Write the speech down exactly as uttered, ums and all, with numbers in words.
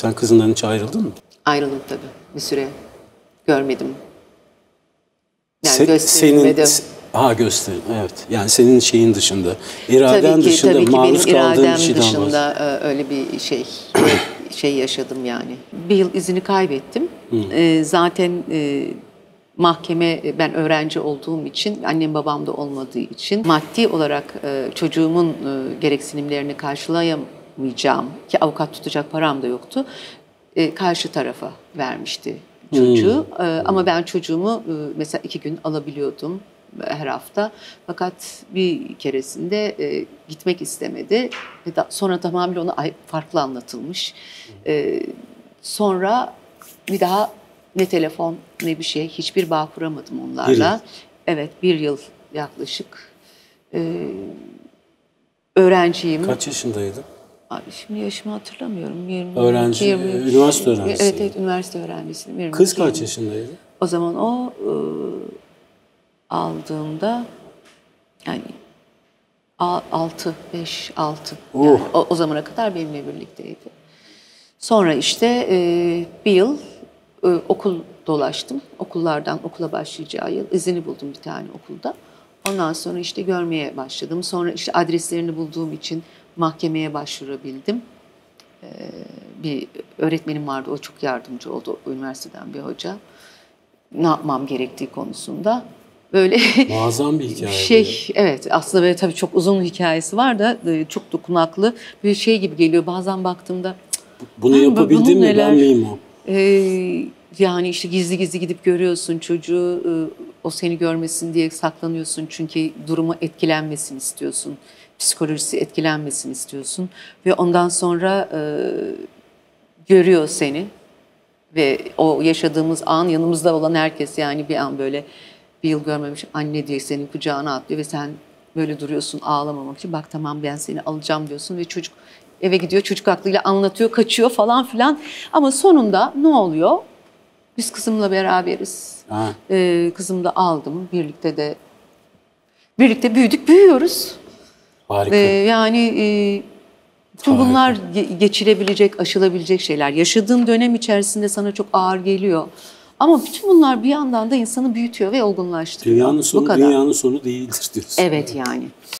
Sen kızından hiç ayrıldın mı? Ayrıldım tabii bir süre. Görmedim. Yani Se gösterilmedim. Senin, ha gösterim, evet. Yani senin şeyin dışında, iraden tabii ki, dışında, tabii ki maruz benim kaldığın bir iradem şeyden dışında e, öyle bir şey şey yaşadım yani. Bir yıl izini kaybettim. E, zaten e, mahkeme, ben öğrenci olduğum için, annem babam da olmadığı için maddi olarak e, çocuğumun e, gereksinimlerini karşılayamayacağım ki avukat tutacak param da yoktu. E, karşı tarafa vermişti çocuğu. Hmm. E, ama ben çocuğumu e, mesela iki gün alabiliyordum her hafta. Fakat bir keresinde e, gitmek istemedi. Ve da, sonra tamamen ona farklı anlatılmış. E, sonra bir daha ne telefon ne bir şey, hiçbir bağ kuramadım onlarla. Bir yıl. Evet, bir yıl yaklaşık. E, öğrenciyim. Kaç yaşındaydın? Abi şimdi yaşımı hatırlamıyorum. yirmi, Öğrenci, yirmi, üniversite öğrencisi. Evet, evet, üniversite öğrencisiyim. yirmi, Kız kaç yirmi. yaşındaydı? O zaman o e, aldığımda yani altı, beş, altı. Oh. Yani o, o zamana kadar benimle birlikteydi. Sonra işte e, bir yıl e, okul dolaştım. Okullardan okula başlayacağı yıl izini buldum bir tane okulda. Ondan sonra işte görmeye başladım. Sonra işte adreslerini bulduğum için mahkemeye başvurabildim. Ee, bir öğretmenim vardı, o çok yardımcı oldu, üniversiteden bir hoca. Ne yapmam gerektiği konusunda. Böyle muazzam bir hikaye. Şey, evet, aslında böyle tabii çok uzun hikayesi var da çok dokunaklı bir şey gibi geliyor. Bazen baktığımda bunu yapabildim mi, ben miyim o? Ee, yani işte gizli gizli gidip görüyorsun çocuğu, o seni görmesin diye saklanıyorsun çünkü durumu etkilenmesin istiyorsun. Psikolojisi etkilenmesin istiyorsun ve ondan sonra e, görüyor seni ve o yaşadığımız an yanımızda olan herkes, yani bir an böyle bir yıl görmemiş anne diye senin kucağına atlıyor ve sen böyle duruyorsun ağlamamak için. Bak tamam, ben seni alacağım diyorsun ve çocuk eve gidiyor, çocuk aklıyla anlatıyor, kaçıyor falan filan. Ama sonunda ne oluyor? Biz kızımla beraberiz. Ee, kızımı da aldım. Birlikte de birlikte büyüdük, büyüyoruz. Harika. Ee, yani e, tüm bunlar ge geçilebilecek, aşılabilecek şeyler. Yaşadığın dönem içerisinde sana çok ağır geliyor. Ama bütün bunlar bir yandan da insanı büyütüyor ve olgunlaştırıyor. Dünyanın sonu, dünyanın sonu değildir diyorsun. Evet yani.